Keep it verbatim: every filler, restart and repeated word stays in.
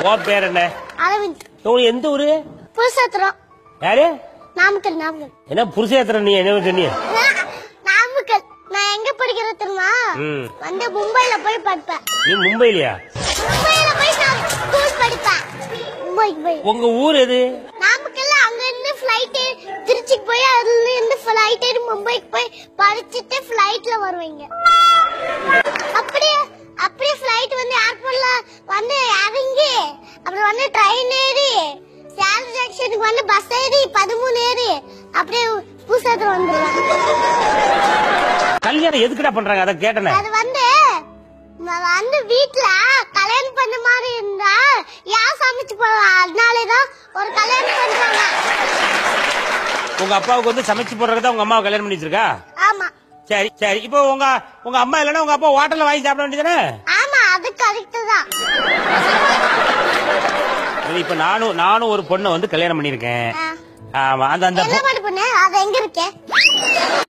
ஓ பேர் என்ன? அரவிந்த். உங்களுக்கு எந்த ஊரு? புருஷேத்திரம். யாரு? நாமக்கல். நாமக்கல். என்ன புருஷேத்திரம்? நீ என்ன சொன்னீங்க? நாமக்கல். நான் எங்க படிக்கிறேன் தெரியுமா? வந்து மும்பைல போய் படிப்பேன். நீ மும்பைலியா? மும்பைல போய் நான் ஸ்கூல் படிப்பேன். மும்பை போய். உங்க ஊர் எது? நாமக்கல்ல அங்க இருந்து ஃளைட் திருச்சிக்கு போய் அதுல இருந்து ஃளைட் ஏறி மும்பைக்கு போய் படிச்சிட்டு ஃளைட்ல வருவீங்க. அப்படியே அப்படியே ஃளைட் வந்து ஏர்போர்ட்ல வந்து இறங்கி அப்புறம் வந்து ட்ரெயின் ஏறி சேல் ஜங்ஷனுக்கு வந்து பஸ் ஏறி பதிமூணு ஏறி அப்படியே புருஷேத்திரம் வந்துருவாங்க. கல்யாணம் எதுக்குடா பண்றாங்க? அத கேட்டனே. அது வந்து வந்து வீட்ல கல்யாணம் பண்ண மாதிரி இருந்தா யார் சமைச்சு போடுவா? அதனாலதான் ஒரு கல்யாணம் பண்றாங்க. உங்க அப்பாவுக்கு வந்து சமைச்சு போடுறதுக்கு தான் உங்க அம்மாவை கல்யாணம் பண்ணி வச்சிருக்கா? ஆமா. சரி சரி. இப்போ உங்க உங்க அம்மா இல்லனா உங்க அப்பா ஹோட்டல்ல வாங்கி சாப்பிட வேண்டியதானே? ஆமா, அது கரெக்ட் தான். இப்ப நானும் நானும் ஒரு பொண்ணை வந்து கல்யாணம் பண்ணிருக்கேன். ஆமா. அந்த அந்த என்ன பண்ண பொண்ணு? அது எங்க இருக்கு?